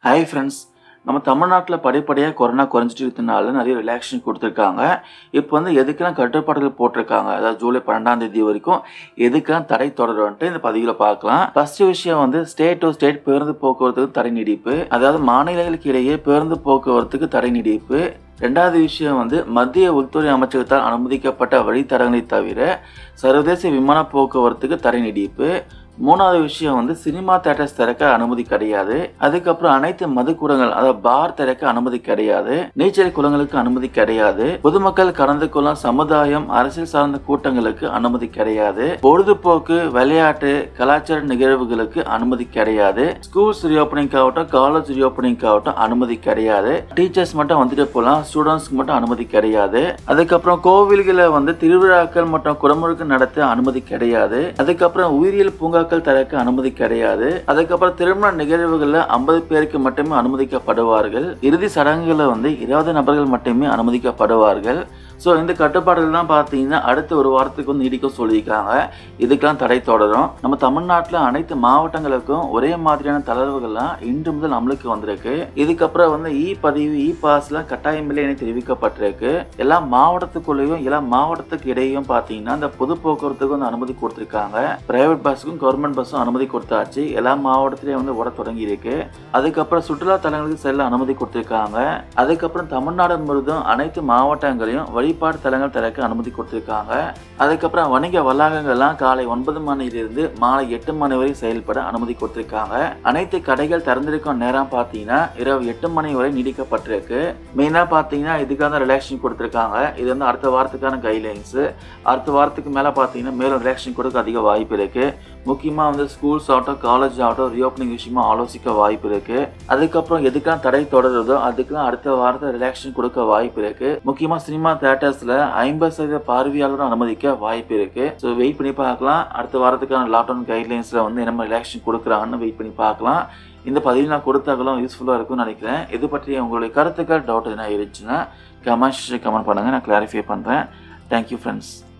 Hi friends, நம்ம தமிழ்நாட்டில் படிப்படியாக கொரோனா குறைஞ்சிட்டு இருக்கிறதுனால நிறைய ரிலாக்ஸேஷன் கொடுத்துருக்காங்க. இப்போ எதுக்கெல்லாம் கட்டுப்பாடுகள் போட்டிருக்காங்க, அதாவது ஜூலை 12ஆம் தேதி வரைக்கும் எதுக்கெல்லாம் தடை தொடரும்ன்ட்டு இந்த பதிவில் பார்க்கலாம். ஃபர்ஸ்ட் விஷயம் ஸ்டேட் டு ஸ்டேட் பேருந்து போக்குவரத்துக்கு தடை நீடிப்பு, அதாவது மாநிலங்களுக்கு இடையே பேருந்து போக்குவரத்துக்கு தடை நீடிப்பு. ரெண்டாவது விஷயம் மத்திய உள்துறை அமைச்சகத்தால் அனுமதிக்கப்பட்ட வழித்தடங்களை தவிர சர்வதேச விமான போக்குவரத்துக்கு தடை நீடிப்பு. மூணாவது விஷயம் சினிமா தியேட்டர்ஸ் திறக்க அனுமதி கிடையாது. அதுக்கப்புறம் அனைத்து மதுக்கூடங்கள், அதாவது பார் திறக்க அனுமதி கிடையாது. நீச்சல் குளங்களுக்கு அனுமதி கிடையாது. பொதுமக்கள் கலந்து கொள்ளும் சமுதாயம் அரசியல் சார்ந்த கூட்டங்களுக்கு அனுமதி கிடையாது. பொழுதுபோக்கு, விளையாட்டு, கலாச்சார நிகழ்வுகளுக்கு அனுமதி கிடையாது. ஸ்கூல்ஸ் ரீஓப்பனிங் ஆகட்டும், காலேஜ் ரீஓப்பனிங் ஆகட்டும் அனுமதி கிடையாது. டீச்சர்ஸ் மட்டும் வந்துட்டு போகலாம், ஸ்டூடெண்ட்ஸ்க்கு மட்டும் அனுமதி கிடையாது. அதுக்கப்புறம் கோவில்களை திருவிழாக்கள் மற்றும் குடமுழுக்கு நடத்த அனுமதி கிடையாது. அதுக்கப்புறம் உயிரியல் பூங்கா திறக்க அனுமதி கிடையாது. அதுக்கப்புறம் திருமண நிகழ்வுகள்ல 50 பேருக்கு மட்டுமே அனுமதிக்கப்படுவார்கள். இறுதி சடங்குகளை 20 நபர்கள் மட்டுமே அனுமதிக்கப்படுவார்கள். ஸோ இந்த கட்டுப்பாடுகள் தான் பார்த்தீங்கன்னா அடுத்த ஒரு வாரத்துக்கு நீடிக்க சொல்லியிருக்காங்க. இதுக்கெல்லாம் தடை தொடரும். நம்ம தமிழ்நாட்டில் அனைத்து மாவட்டங்களுக்கும் ஒரே மாதிரியான தளர்வுகள்லாம் இன்று முதல் அமலுக்கு வந்திருக்கு. இதுக்கப்புறம் இ பதிவு, இ பாஸ்லாம் கட்டாயமில்லை என தெரிவிக்கப்பட்டிருக்கு. எல்லா மாவட்டத்துக்குள்ளேயும் எல்லா மாவட்டத்துக்கு இடையும் பார்த்தீங்கன்னா இந்த பொது போக்குவரத்துக்கு அனுமதி கொடுத்துருக்காங்க. பிரைவேட் பஸ்ஸுக்கும் கவர்மெண்ட் பஸ்ஸும் அனுமதி கொடுத்தாச்சு. எல்லா மாவட்டத்திலையும் ஓட தொடங்கி இருக்கு. அதுக்கப்புறம் சுற்றுலா தலங்களுக்கு செல்ல அனுமதி கொடுத்துருக்காங்க. அதுக்கப்புறம் தமிழ்நாடு முழுவதும் அனைத்து மாவட்டங்களையும் வழிபாடு தலங்கள் திறக்க அனுமதி கொடுத்திருக்காங்க. அதுக்கப்புறம் வணிக வளாகங்கள்லாம் காலை 9 மணியிலிருந்து மாலை 8 மணி வரை செயல்பட அனுமதி கொடுத்திருக்காங்க. அனைத்து கடைகள் திறந்திருக்கும் நேரம் பார்த்தீங்கன்னா இரவு 8 மணி வரை நீடிக்கப்பட்டிருக்கு. மெயினாக பார்த்தீங்கன்னா இதுக்கான ரிலாக்ஸேஷன் கொடுத்திருக்காங்க. இது அடுத்த வாரத்துக்கான கைட்லைன்ஸ். அடுத்த வாரத்துக்கு மேலே பார்த்தீங்கன்னா மேலும் ரிலாக்ஸேஷன் கொடுக்க அதிக வாய்ப்பு இருக்கு. முக்கியமாக ஸ்கூல்ஸ் ஆகட்டும், காலேஜ் ஆகட்டும் ரீஓப்பனிங் விஷயமா ஆலோசிக்க வாய்ப்பு இருக்கு. அதுக்கப்புறம் எதுக்கெல்லாம் தடை தொடருதோ அதுக்கெல்லாம் அடுத்த வாரத்தை ரிலாக்ஸேஷன் கொடுக்க வாய்ப்பு இருக்கு. முக்கியமாக சினிமா தியேட்டர்ஸ்ல 50% பார்வையாளரும் அனுமதிக்க வாய்ப்பு இருக்கு. ஸோ வெயிட் பண்ணி பார்க்கலாம். அடுத்த வாரத்துக்கான லாக்டவுன் கைட்லைன்ஸ்ல என்ன ரிலாக்ஸேஷன் கொடுக்குறாங்கன்னு வெயிட் பண்ணி பார்க்கலாம். இந்த பதிவில் நான் கொடுத்தாங்களும் யூஸ்ஃபுல்லாக இருக்கும்னு நினைக்கிறேன். இது பற்றி உங்களுடைய கருத்துக்கள், டவுட் எதுனா இருந்துச்சுன்னா கமெண்ட் பண்ணுங்க, நான் கிளாரிஃபை பண்றேன். Thank you friends.